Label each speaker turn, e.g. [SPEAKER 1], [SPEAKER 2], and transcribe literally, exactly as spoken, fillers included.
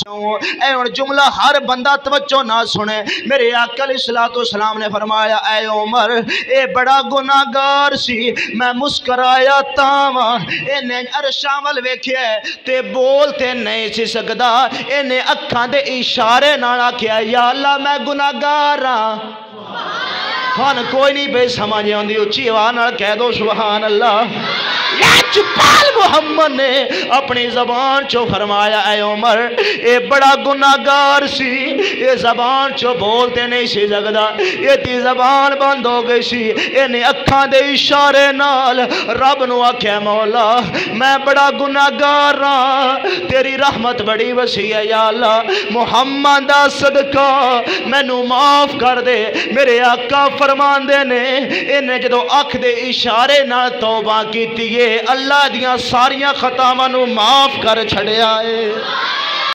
[SPEAKER 1] जुमला हर बंदा तवज्जो ना सुने। मेरे आका अलैहिस्सलातु वस्सलाम ने फरमाया, ऐ उमर ए बड़ा गुनाहगार सी, मैं मुस्कराया तावा, इन्हें अरशां वल वेख्या ते बोल ते नहीं सी सकदा, इन्हें अखां दे इशारे नाल आख्या, या अल्लाह मैं गुनाहगार हां। थान कोई नहीं बे समझ आती, उच्ची आवाज़ नाल कह दो सुभान अल्लाह। लजपाल मुहम्मद ने अपनी जबान चो फरमाया, ऐ उमर ये बड़ा गुनाहगार सी, ये जबान चो बोलते नहीं सी सकदा, ये ती जबान बंद हो गई सी। इन्हें अखां दे इशारे नाल रब नू आख्या, मौला मैं बड़ा गुनाहगार हाँ, तेरी रहमत बड़ी वसी है, या अल्लाह मुहम्मद दा सदका मैनू माफ कर दे। मेरे आका फरमांदे ने, इन्हें जदों अख दे इशारे नाल तौबा कीती है, अल्लाह दियां सारियां खतावां नू माफ कर छड़िया है।